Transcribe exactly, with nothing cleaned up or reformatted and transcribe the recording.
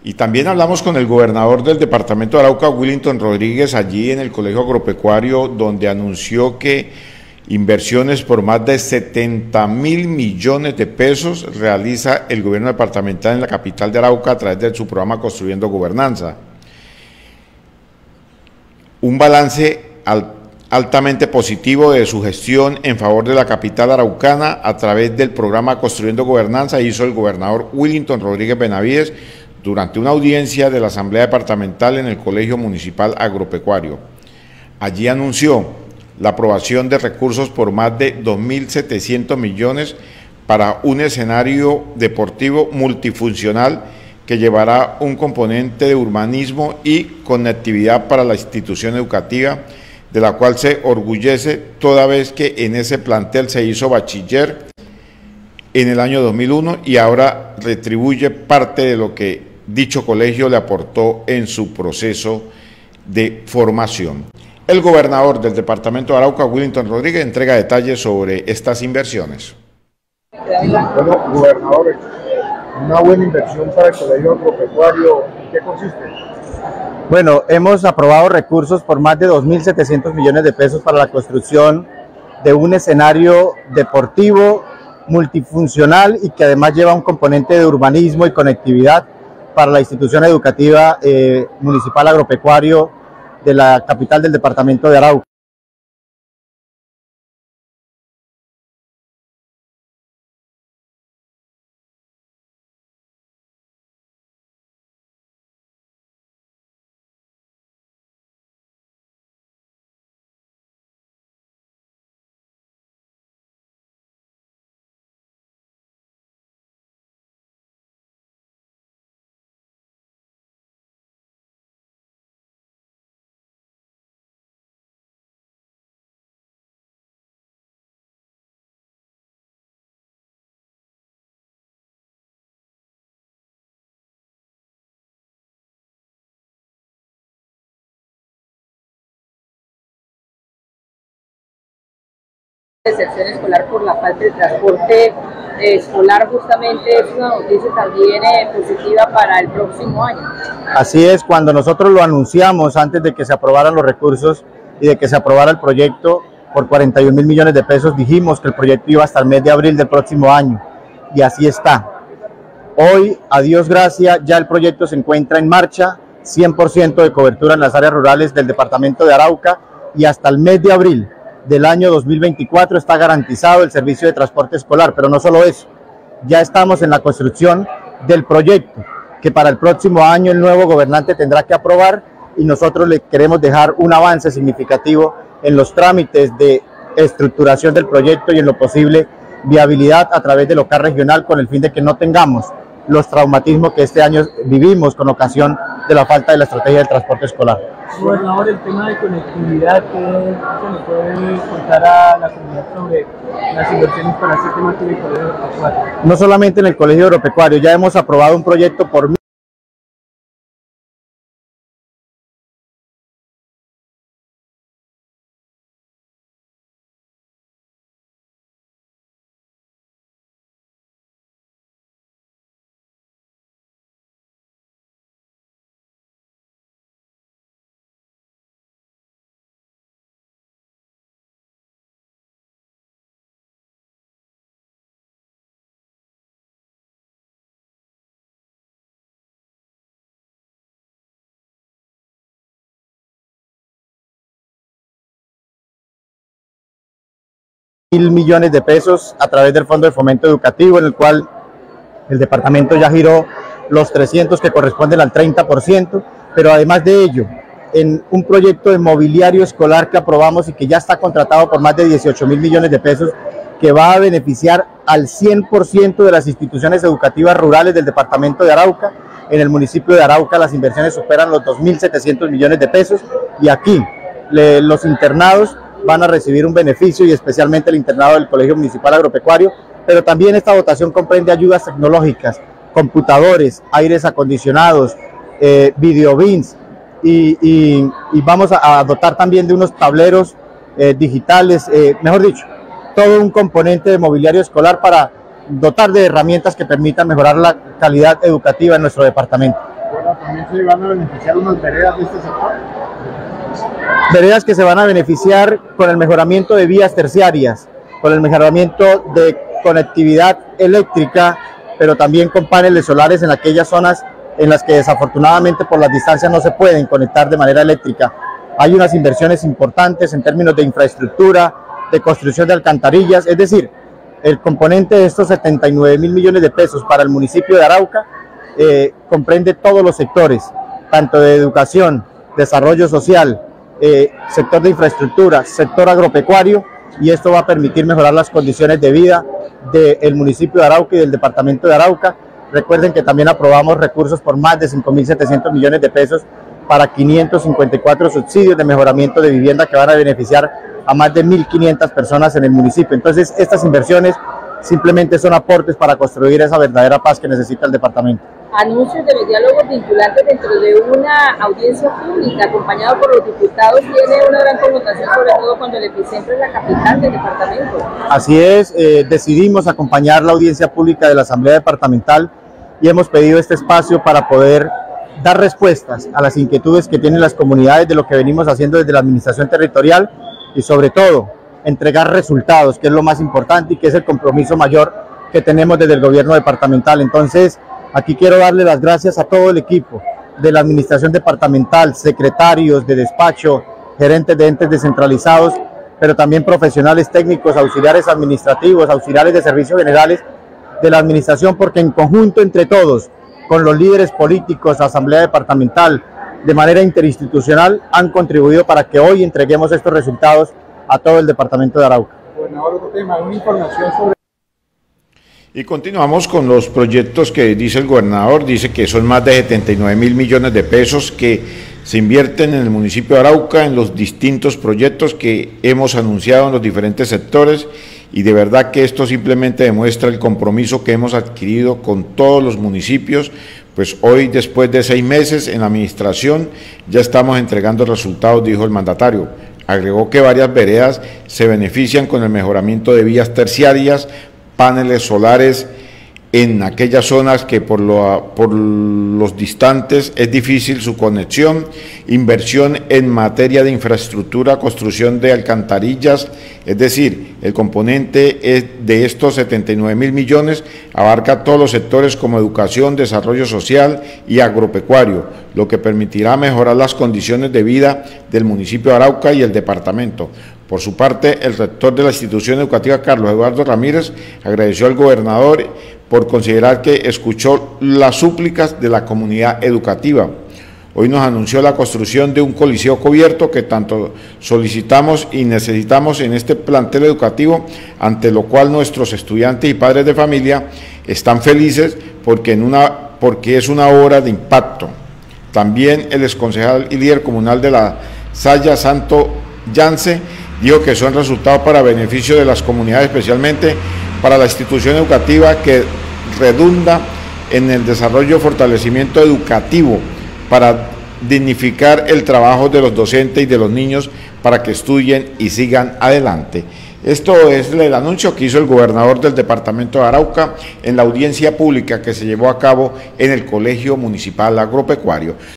Y también hablamos con el gobernador del departamento de Arauca, Willington Rodríguez, allí en el Colegio Agropecuario, donde anunció que inversiones por más de setenta mil millones de pesos realiza el gobierno departamental en la capital de Arauca a través de su programa Construyendo Gobernanza. Un balance al, altamente positivo de su gestión en favor de la capital araucana a través del programa Construyendo Gobernanza hizo el gobernador Willington Rodríguez Benavides durante una audiencia de la Asamblea Departamental en el Colegio Municipal Agropecuario. Allí anunció la aprobación de recursos por más de dos mil setecientos millones para un escenario deportivo multifuncional que llevará un componente de urbanismo y conectividad para la institución educativa, de la cual se orgullece toda vez que en ese plantel se hizo bachiller en el año dos mil uno y ahora retribuye parte de lo que dicho colegio le aportó en su proceso de formación. El gobernador del departamento de Arauca, Willington Rodríguez, entrega detalles sobre estas inversiones. Bueno, gobernador, una buena inversión para el Colegio Agropecuario, ¿en qué consiste? Bueno, hemos aprobado recursos por más de dos mil setecientos millones de pesos para la construcción de un escenario deportivo multifuncional y que además lleva un componente de urbanismo y conectividad para la institución educativa eh, municipal agropecuario de la capital del departamento de Arauca. Deserción escolar por la falta de transporte eh, escolar justamente es una noticia también eh, positiva para el próximo año. Así es, cuando nosotros lo anunciamos antes de que se aprobaran los recursos y de que se aprobara el proyecto por cuarenta y un mil millones de pesos, dijimos que el proyecto iba hasta el mes de abril del próximo año y así está. Hoy, a Dios gracias, ya el proyecto se encuentra en marcha, cien por ciento de cobertura en las áreas rurales del departamento de Arauca y hasta el mes de abril del año dos mil veinticuatro está garantizado el servicio de transporte escolar, pero no solo eso, ya estamos en la construcción del proyecto que para el próximo año el nuevo gobernante tendrá que aprobar y nosotros le queremos dejar un avance significativo en los trámites de estructuración del proyecto y en lo posible viabilidad a través del O C A regional con el fin de que no tengamos los traumatismos que este año vivimos con ocasión de la falta de la estrategia del transporte escolar. Gobernador, el tema de conectividad, ¿qué se le puede contar a la comunidad sobre las inversiones para este tema en el Colegio Agropecuario? No solamente en el Colegio Agropecuario, ya hemos aprobado un proyecto por mil millones de pesos a través del Fondo de Fomento Educativo, en el cual el departamento ya giró los trescientos que corresponden al treinta por ciento, pero además de ello, en un proyecto de mobiliario escolar que aprobamos y que ya está contratado por más de dieciocho mil millones de pesos, que va a beneficiar al cien por ciento de las instituciones educativas rurales del departamento de Arauca. En el municipio de Arauca las inversiones superan los dos mil setecientos millones de pesos y aquí le, los internados van a recibir un beneficio y especialmente el internado del Colegio Municipal Agropecuario, pero también esta dotación comprende ayudas tecnológicas, computadores, aires acondicionados, eh, videobins y, y, y vamos a, a dotar también de unos tableros eh, digitales, eh, mejor dicho, todo un componente de mobiliario escolar para dotar de herramientas que permitan mejorar la calidad educativa en nuestro departamento. también se van a beneficiar unas veredas de este sector. Veredas que se van a beneficiar con el mejoramiento de vías terciarias, con el mejoramiento de conectividad eléctrica, pero también con paneles solares en aquellas zonas en las que desafortunadamente por las distancias no se pueden conectar de manera eléctrica. Hay unas inversiones importantes en términos de infraestructura, de construcción de alcantarillas, es decir, el componente de estos setenta y nueve mil millones de pesos para el municipio de Arauca eh, comprende todos los sectores, tanto de educación, desarrollo social, eh, sector de infraestructura, sector agropecuario, y esto va a permitir mejorar las condiciones de vida del municipio de Arauca y del departamento de Arauca. Recuerden que también aprobamos recursos por más de cinco mil setecientos millones de pesos para quinientos cincuenta y cuatro subsidios de mejoramiento de vivienda que van a beneficiar a más de mil quinientas personas en el municipio. Entonces, estas inversiones simplemente son aportes para construir esa verdadera paz que necesita el departamento. Anuncios de diálogos vinculantes dentro de una audiencia pública acompañado por los diputados tiene una gran connotación, sobre todo cuando el epicentro es la capital del departamento. Así es, eh, decidimos acompañar la audiencia pública de la Asamblea Departamental y hemos pedido este espacio para poder dar respuestas a las inquietudes que tienen las comunidades de lo que venimos haciendo desde la administración territorial y sobre todo entregar resultados, que es lo más importante y que es el compromiso mayor que tenemos desde el gobierno departamental. Entonces, aquí quiero darle las gracias a todo el equipo de la administración departamental, secretarios de despacho, gerentes de entes descentralizados, pero también profesionales técnicos, auxiliares administrativos, auxiliares de servicios generales de la administración, porque en conjunto entre todos, con los líderes políticos, asamblea departamental, de manera interinstitucional, han contribuido para que hoy entreguemos estos resultados a todo el departamento de Arauca. Gobernador, otro tema, una información sobre... Y continuamos con los proyectos que dice el gobernador. Dice que son más de setenta y nueve mil millones de pesos que se invierten en el municipio de Arauca en los distintos proyectos que hemos anunciado en los diferentes sectores, y de verdad que esto simplemente demuestra el compromiso que hemos adquirido con todos los municipios. Pues hoy, después de seis meses en la administración, ya estamos entregando resultados, dijo el mandatario. Agregó que varias veredas se benefician con el mejoramiento de vías terciarias, paneles solares en aquellas zonas que por, lo, por los distantes es difícil su conexión, inversión en materia de infraestructura, construcción de alcantarillas, es decir, el componente de estos setenta y nueve mil millones abarca todos los sectores como educación, desarrollo social y agropecuario, lo que permitirá mejorar las condiciones de vida del municipio de Arauca y el departamento. Por su parte, el rector de la institución educativa, Carlos Eduardo Ramírez, agradeció al gobernador por considerar que escuchó las súplicas de la comunidad educativa. Hoy nos anunció la construcción de un coliseo cubierto que tanto solicitamos y necesitamos en este plantel educativo, ante lo cual nuestros estudiantes y padres de familia están felices porque, en una, porque es una obra de impacto. También el exconcejal y líder comunal de la Saya, Santo Yance, dijo que son resultados para beneficio de las comunidades, especialmente para la institución educativa, que redunda en el desarrollo y fortalecimiento educativo para dignificar el trabajo de los docentes y de los niños para que estudien y sigan adelante. Esto es el anuncio que hizo el gobernador del departamento de Arauca en la audiencia pública que se llevó a cabo en el Colegio Municipal Agropecuario.